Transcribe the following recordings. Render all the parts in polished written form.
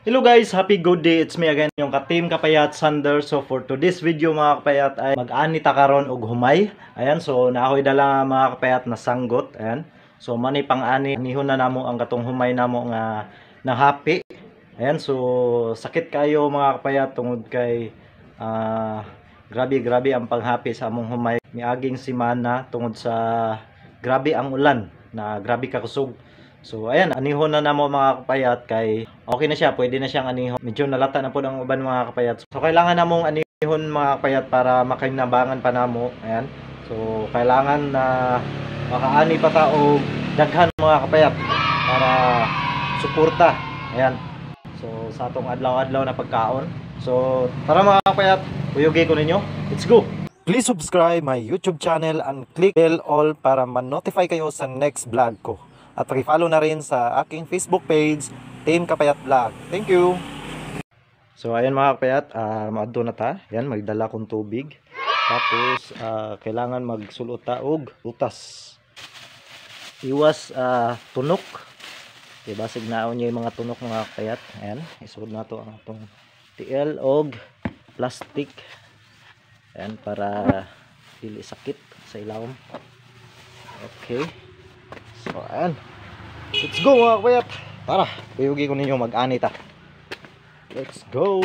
Hello guys, happy good day. It's me again, yung ka-team Kapayat Sander. So for today's video mga kapayat ay mag-ani ta karon og humay. Ayan, so naakoy dala mga kapayat na sanggot. Ayan. So mani pang-ani nihon na namo ang katong humay namo nga nahapi. Ayan, so sakit kayo mga kapayat tungod kay grabe ang panghapi sa among humay miaging semana tungod sa grabe ang ulan na grabe ka kusog. So ayan, anihon na namo mga kapayat kay okay na siya, pwede na siyang anihon. Medyo nalata na po ang uban mga kapayat. So kailangan namong anihon mga kapayat para makinabangan pa namo. Ayan. So kailangan na makaani pa ta og daghan mga kapayat para suporta. Ayan. So sa atong adlaw-adlaw na pagkaon. So tara mga kapayat, uyugi ko ninyo. Let's go. Please subscribe my YouTube channel and click bell all para ma-notify kayo sa next vlog ko. At paki-follow na rin sa aking Facebook page, Team Kapayat Vlog. Thank you! So ayan mga kapayat, maadto na ta. Yan, magdala kong tubig. Tapos kailangan magsulot ta og butas. Iwas tunok. Diba, signaon niyo yung mga tunok mga kapayat. Ayan, isulod na to ang atong TL og plastic. Ayan, para dili sakit sa ilawom. Okay. So ayan, let's go mga kapayat. Tara, payugi ko ninyo mag-ani ta. Let's go.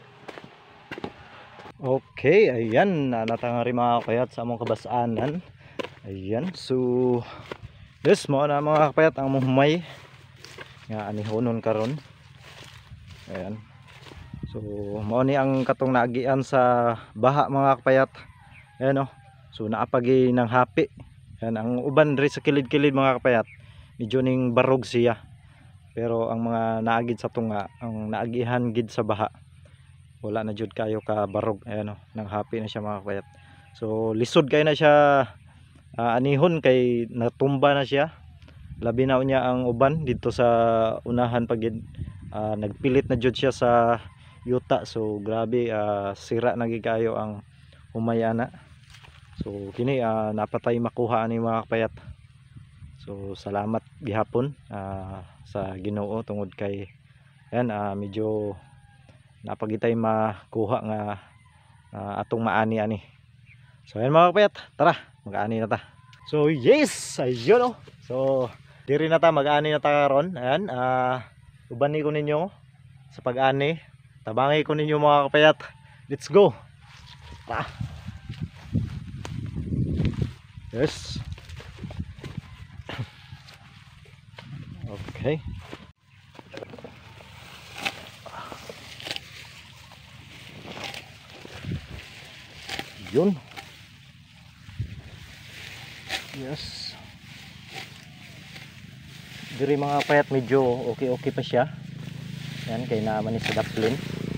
Okay, ayan, natangari mga kapayat sa among kabasanan. Ayan, so yes, mo na mga kapayat ang humay nga anihonon karon. Ayan. So mo ni ang katong naagian sa baha mga kapayat. Ayan oh. So naapagi ng hapi. Yan, ang uban diri sa kilid-kilid mga kapayat, medyo ning barog siya. Pero ang mga naagid sa tunga, ang naagihan gid sa baha, wala na jud kayo ka barog. Ayan oh, nang happy na siya mga kapayat. So lisod kay na siya anihon kay natumba na siya. Labi na niya ang uban dito sa unahan pag nagpilit na jud siya sa yuta. So grabe, sira na gid kayo ang humayana. So kini napatay makuha ani mga kapayat. So salamat gihapon sa Ginoo tungod kay yan, medyo napagitay makuha nga atong maani ani. So yan mga kapayat, tara mag-ani na ta. So yes, ayun oh. So diri na ta mag-ani na ta karon. Ayan, ubani ko ninyo sa pag-ani. Tabangi ko ninyo mga kapayat. Let's go. Tara. Yes. Okay. Yun. Yes. Diri mga payat medyo okay pa siya. Yan, kay naman ni sa daplin.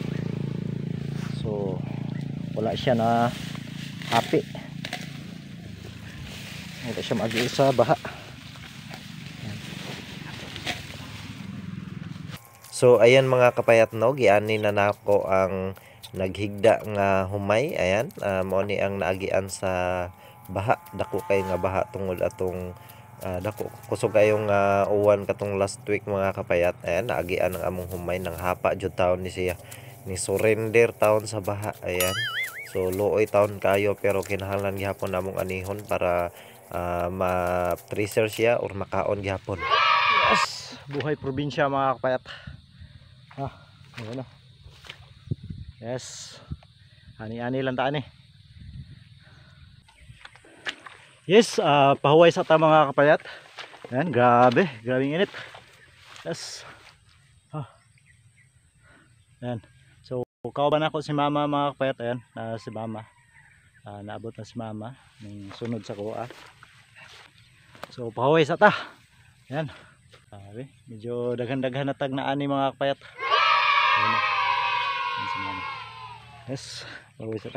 So wala siya na happy. Hindi siya mag-i sa baha. So ayan mga kapayat no, giani na nako ang naghigda nga humay. Ayan, mao ni ang naagian sa baha. Dako kay nga baha tungod atong dako kusog kayong uwan katong last week mga kapayat. Ayan, naagian ang among humay nang hapa jud taon ni siya. Ni surrender taon sa baha. Ayan. So luoy taon kayo pero kinahanglan gihapon namong anihon para ma-tracer siya or makaon gihapon. Yes, buhay probinsya mga kapayat. Ano. Yes. Ani-ani lang taan eh. Yes, pahuway sa ta mga kapayat. Ayan, grabe init. Yes. Ayan. So kauban ako si mama mga kapayat. Ayan, si mama. Naabot na si mama ng sunod sa kuha. So pahuway sa ta. Ayan. Medyo daghan-daghan na tag na ani mga kapayat. Ayan. Ayan si mama. Yes, pahuway sa ta.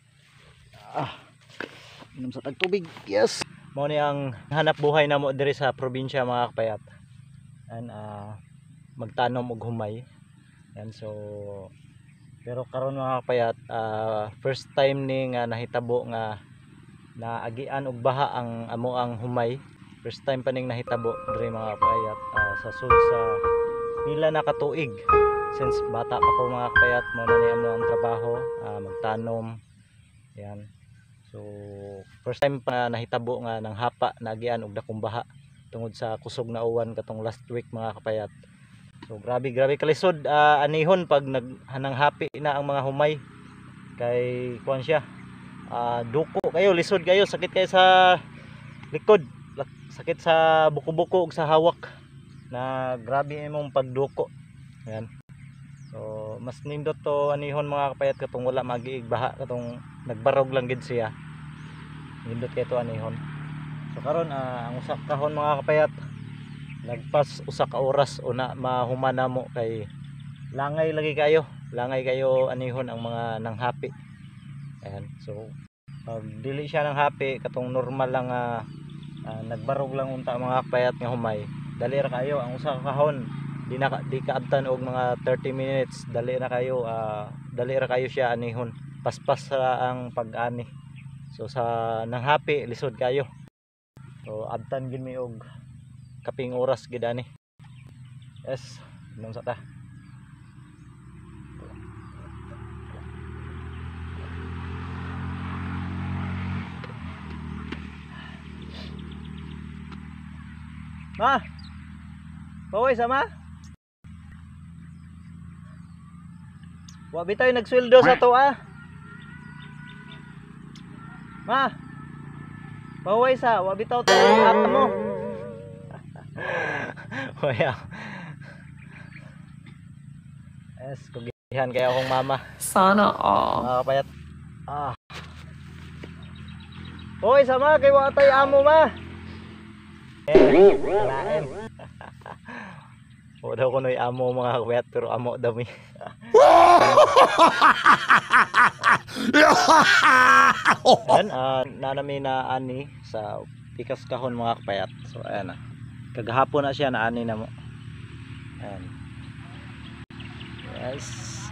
Inom sa tag tubig. Yes. Mao ni ang hanap buhay na mo diri sa probinsya mga kapayat. Ayan, magtanom og humay. Ayan, so pero karon mga kapayat, first time ni nga nahitabo nga naagian og baha ang amo ang humay. First time pa ning nahitabo diri mga kapayat sa sud sa nila nakatuig. Since bata pa ko mga kapayat, mo na niya mo ang trabaho, magtanom. Yan. So first time pa nahitabo nga ng hapa nagian og dakong baha tungod sa kusog na uwan katong last week mga kapayat. So grabe kalisod anihon pag naghanang hapi na ang mga humay kay kuan siya. Duko kayo, lisod kayo, sakit kayo sa likod, sakit sa buko-buko ug sa hawak na grabe imong pagduko. Yan. So mas nindot to anihon mga kapayat katong wala magiig baha katong nagbarog lang gid siya. Nindot kay to anihon. So karon ang usa kahon mga kapayat nagpas usa ka oras una mahumana mo kay langay kayo anihon ang mga nanghapi. Ayan. So pag dili siya ng hapi katong normal lang nagbarog lang unta mga kapayat nga humay, dali ra kayo ang usa ka kahon di kaabtan og mga 30 minutes, dali ra kayo siya anihon, paspas sa ang pag-ani. So sa nang hapi lisod kayo, so abtan gid mi og kaping oras gid ani. Yes, nung sa ta ma paway sama. Wa bitaw nagsweldo sa to Ma. Paway sa wa bitaw to mo. Waya. Yes, kugihan kaya akong mama. Sana all. Mga kapayat. Paway sama kay wa tay amo ma. Kalain. O daw ko noy amo mga kapayat pero amo daw mi. Ayan, nanami na ani sa pikas kahon mga kapayat. So ayan kagahapon na siya na ani na mo. Ayan. Yes.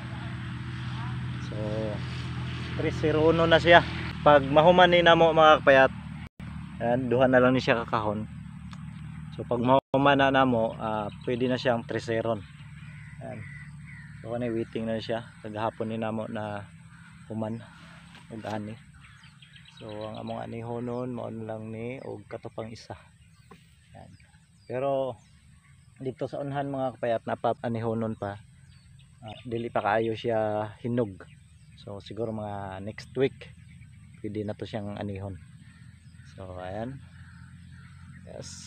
So 301 na siya. Pag mahuman ni na mo mga kapayat, ayan, duha na lang ni siya kakahon. So pag mahuman na mo, pwede na siyang 3-0. Ayan. So waiting na siya. Kagahapon ni namo na human og ani. So ang among anihon nun mao lang ni og katupang isa. Ayan. Pero dito sa unhan mga kapayat napap anihonon pa. Dili pa kaayo siya hinog. So siguro mga next week pwede na to siyang anihon. So ayan. Yes.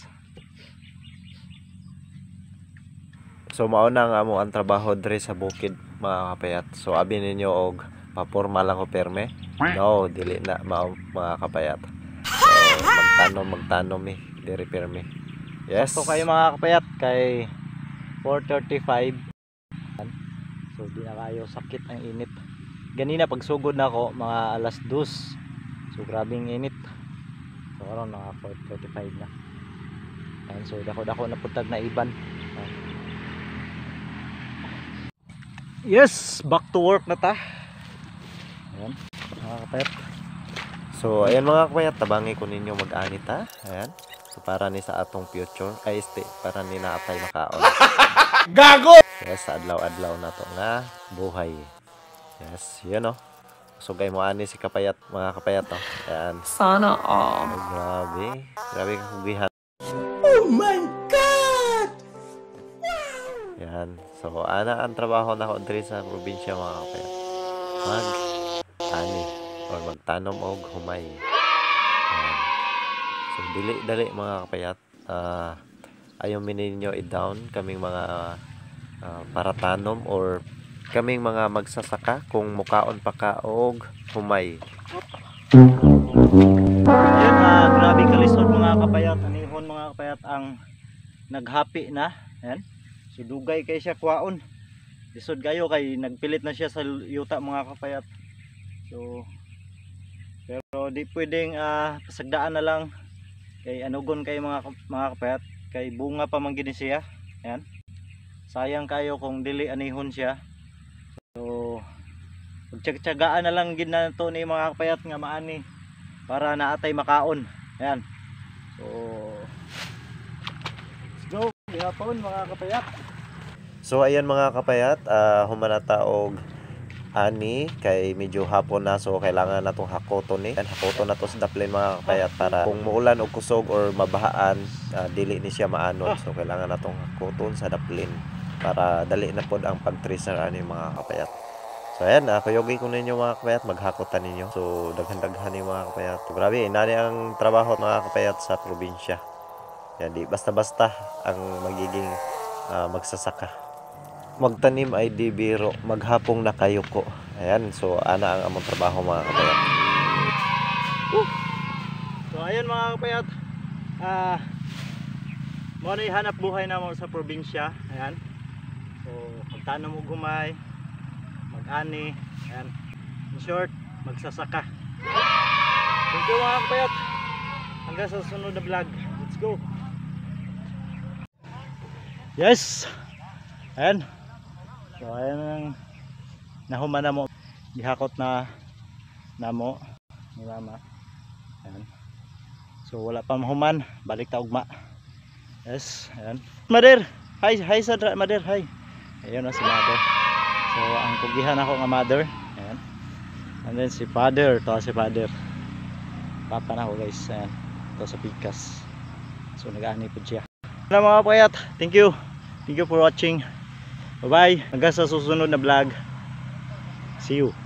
So mao na nga mo ang trabaho diri sa bukid mga kapayat. So abi ninyo og paporma lang ko perme. No, dili na mao mga kapayat. So magtanom diri perme. Yes. So kayo mga kapayat kay 4:35. So di na kayo sakit ang init. Ganina pagsugod na ako mga alas 2. So grabing init. So karon mga 4:35 na. And so dako na putag na iban. Yes, back to work na ta. Ayan, mga kapayat. So ayan mga kapayat, tabangi ko ninyo mag-ani ta. Ayan. So para ni sa atong future, para ni naatay makaon. Gago! Yes, sa adlaw-adlaw na to nga buhay. Yes, yun o. So gay mo ani si kapayat, mga kapayat to. Ayan. Sana all. Oh, grabe kakugihan. Oh my God! Yan. So ana ang trabaho na ko diri sa probinsya mga kapayat. Mag-ani or magtanom og humay. Ayan. So dili mga kapayat. Ayaw ninyo i-down kaming mga para tanom or kaming mga magsasaka kung mukaon pa ka og humay. Ayan, grabe kalisod mga kapayat. Anihon mga kapayat ang naghapi na. Ayan. So dugay kay siya kwaon. Lisod kayo kay nagpilit na siya sa yuta mga kapayat. So pero di pwedeng pasagdaan na lang kay anugon kay mga kapayat kay bunga pa man gid siya. Ayan. Sayang kayo kung dili anihon siya. So pagtiyag-tiyagaan na lang gid na to ni mga kapayat nga maani para naatay makaon. Ayan. So let's go gihapon mga kapayat. So ayan mga kapayat, humanata og ani kay medyo hapon na, so kailangan natong hakoton ni. Hakoton na to sa daplin mga kapayat para kung muulan o kusog or mabahaan, dili ni siya maanon. So kailangan natong hakoton sa daplin para dali na pod ang pag-tracer ani mga kapayat. So ayan, kuyogi ko ninyo mga kapayat, maghakotan ninyo. So daghan-daghan ni mga kapayat. So, grabe, inani ang trabaho mga kapayat sa probinsya. Yan, di basta-basta ang magiging magsasaka. Magtanim ay di biro, maghapong nakayuko. Ayan, so ana ang among trabaho mga kapayat. So ayun mga kapayat, mo ni hanap buhay na mo sa probinsya. Ayan, so pagtanom og gumay, mag-ani, ayan, in short, magsasaka. Thank you mga kapayat, hanggang sa sunod na vlog. Let's go. Yes, ayan. So ayan ang nahuman na mo, gihakot na namo ni mama. Ayan. So wala pa mahuman, balik ta ugma. Yes, ayan. Mother, hi sa mother, hi. Ayun na si mother. So ang pugihan ako nga mother. Ayan. And then si father, to si father. Papa na ako guys, ayan. To sa pikas. So nag-ani po siya. Ano mga kapayat, thank you. Thank you for watching. Bye bye. Hanggang sa susunod na vlog. See you.